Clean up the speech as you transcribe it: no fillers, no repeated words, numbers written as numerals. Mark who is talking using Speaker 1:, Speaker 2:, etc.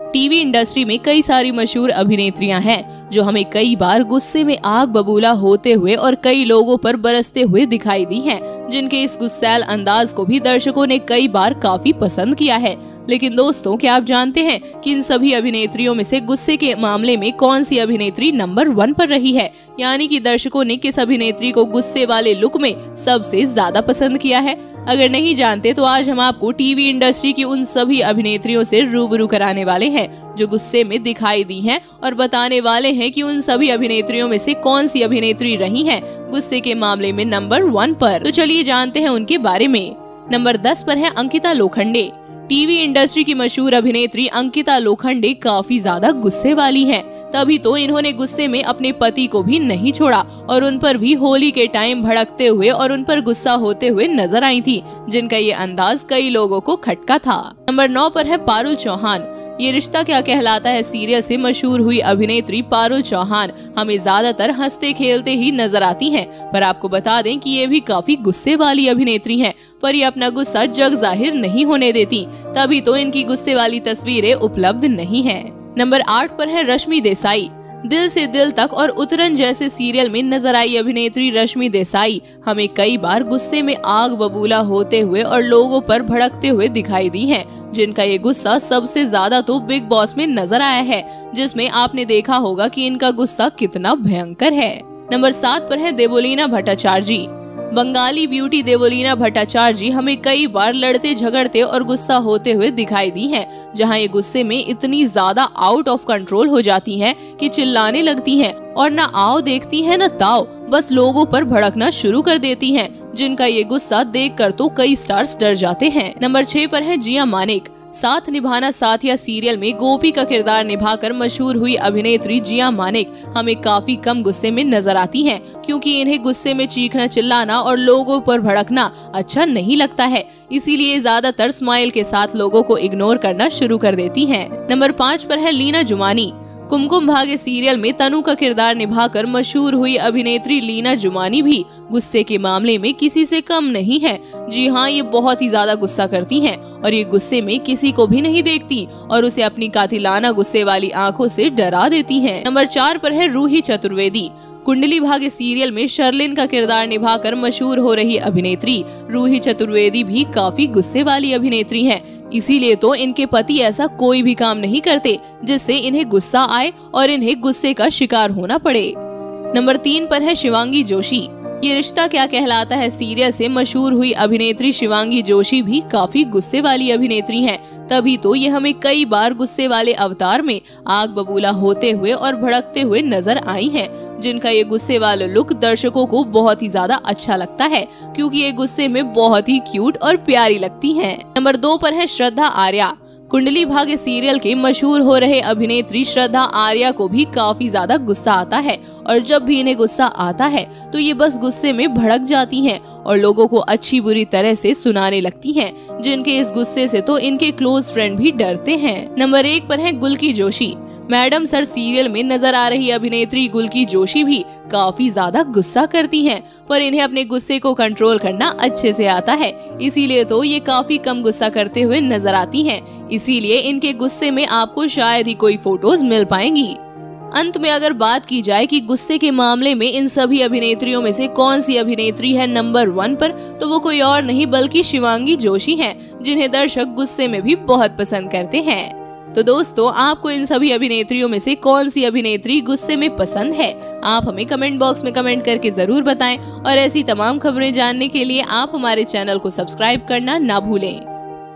Speaker 1: TV industry में कई सारी मशहूर अभिनेत्रियां हैं जो हमें कई बार गुस्से में आग बबूला होते हुए और कई लोगों पर बरसते हुए दिखाई दी हैं, जिनके इस गुस्सैल अंदाज को भी दर्शकों ने कई बार काफी पसंद किया है। लेकिन दोस्तों, क्या आप जानते हैं कि इन सभी अभिनेत्रियों में से गुस्से के मामले में कौन सी अभिनेत्री नंबर 1 पर रही है? यानी कि दर्शकों ने किस अभिनेत्री को गुस्से वाले लुक में सबसे ज्यादा पसंद किया है? अगर नहीं जानते तो आज हम आपको टीवी इंडस्ट्री की उन सभी अभिनेत्रियों से रूबरू कराने वाले हैं जो गुस्से में दिखाई दी हैं और बताने वाले हैं कि उन सभी अभिनेत्रियों में से कौन सी अभिनेत्री रही हैं गुस्से के मामले में नंबर 1 पर। तो चलिए जानते हैं उनके बारे में। नंबर 10 पर है अंकिता लोखंडे। टीवी इंडस्ट्री की मशहूर अभिनेत्री अंकिता लोखंडे काफी ज्यादा गुस्से वाली हैं। तभी तो इन्होंने गुस्से में अपने पति को भी नहीं छोड़ा और उन पर भी होली के टाइम भड़कते हुए और उन पर गुस्सा होते हुए नजर आई थी, जिनका ये अंदाज कई लोगों को खटका था। नंबर 9 पर है पारुल चौहान। ये रिश्ता क्या कहलाता है सीरियल से मशहूर हुई अभिनेत्री पारुल चौहान हमें ज्यादातर हंसते खेलते ही नजर आती हैं, पर आपको बता दें कि ये भी काफी गुस्से वाली अभिनेत्री हैं, पर ये अपना गुस्सा जग जाहिर नहीं होने देती, तभी तो इनकी गुस्से वाली तस्वीरें उपलब्ध नहीं है। नंबर 8 पर है रश्मि देसाई। दिल से दिल तक और उतरन जैसे सीरियल में नजर आई अभिनेत्री रश्मि देसाई हमें कई बार गुस्से में आग बबूला होते हुए और लोगों पर भड़कते हुए दिखाई दी हैं, जिनका ये गुस्सा सबसे ज्यादा तो बिग बॉस में नजर आया है, जिसमें आपने देखा होगा कि इनका गुस्सा कितना भयंकर है। नंबर 7 पर है देवोलीना भट्टाचार्य। बंगाली ब्यूटी देवोलीना भट्टाचार्य हमें कई बार लड़ते झगड़ते और गुस्सा होते हुए दिखाई दी हैं, जहां ये गुस्से में इतनी ज्यादा आउट ऑफ कंट्रोल हो जाती हैं कि चिल्लाने लगती हैं और न आओ देखती हैं न ताओ, बस लोगों पर भड़कना शुरू कर देती हैं, जिनका ये गुस्सा देखकर तो कई स्टार्स डर जाते हैं। नंबर 6 पर है जिया मानेक। साथ निभाना साथिया सीरियल में गोपी का किरदार निभाकर मशहूर हुई अभिनेत्री जिया मानेक हमें काफी कम गुस्से में नजर आती हैं, क्योंकि इन्हें गुस्से में चीखना चिल्लाना और लोगों पर भड़कना अच्छा नहीं लगता है, इसीलिए ज्यादातर स्माइल के साथ लोगों को इग्नोर करना शुरू कर देती हैं। नंबर 5 पर है लीना जुमानी। कुमकुम भाग्य सीरियल में तनु का किरदार निभाकर मशहूर हुई अभिनेत्री लीना जुमानी भी गुस्से के मामले में किसी से कम नहीं है। जी हाँ, ये बहुत ही ज्यादा गुस्सा करती हैं और ये गुस्से में किसी को भी नहीं देखती और उसे अपनी कातिलाना गुस्से वाली आंखों से डरा देती हैं। नंबर 4 पर है रूही चतुर्वेदी। कुंडली भाग्य सीरियल में शर्लिन का किरदार निभाकर मशहूर हो रही अभिनेत्री रूही चतुर्वेदी भी काफी गुस्से वाली अभिनेत्री हैं, इसीलिए तो इनके पति ऐसा कोई भी काम नहीं करते जिससे इन्हें गुस्सा आए और इन्हें गुस्से का शिकार होना पड़े। नंबर 3 पर है शिवांगी जोशी। ये रिश्ता क्या कहलाता है सीरियल से मशहूर हुई अभिनेत्री शिवांगी जोशी भी काफी गुस्से वाली अभिनेत्री हैं, तभी तो ये हमें कई बार गुस्से वाले अवतार में आग बबूला होते हुए और भड़कते हुए नजर आई हैं, जिनका ये गुस्से वाला लुक दर्शकों को बहुत ही ज्यादा अच्छा लगता है, क्योंकि ये गुस्से में बहुत ही क्यूट और प्यारी लगती हैं। नंबर 2 पर है श्रद्धा आर्या। कुंडली भाग्य सीरियल के मशहूर हो रहे अभिनेत्री श्रद्धा आर्या को भी काफी ज्यादा गुस्सा आता है और जब भी इन्हें गुस्सा आता है तो ये बस गुस्से में भड़क जाती हैं और लोगों को अच्छी बुरी तरह से सुनाने लगती हैं, जिनके इस गुस्से से तो इनके क्लोज फ्रेंड भी डरते हैं। नंबर 1 पर है Gulki Joshi. Madam sir serial में नजर आ रही अभिनेत्री गुल्की जोशी भी काफी ज्यादा गुस्सा करती हैं, पर इन्हें अपने गुस्से को कंट्रोल करना अच्छे से आता है, इसीलिए तो ये काफी कम गुस्सा करते हुए नजर आती हैं, इसीलिए इनके गुस्से में आपको शायद ही कोई फोटोज मिल पाएंगी। अंत में अगर बात की जाए कि गुस्से के मामले में इन सभी अभिनेत्रियों में से कौन सी अभिनेत्री है नंबर 1 पर, तो वो कोई और नहीं बल्कि शिवांगी जोशी हैं, जिन्हें दर्शक गुस्से में भी बहुत पसंद करते हैं। तो दोस्तों, आपको इन सभी अभिनेत्रियों में से कौन सी अभिनेत्री गुस्से में पसंद है? आप हमें कमेंट बॉक्स में कमेंट करके जरूर बताएं और ऐसी तमाम खबरें जानने के लिए आप हमारे चैनल को सब्सक्राइब करना ना भूलें।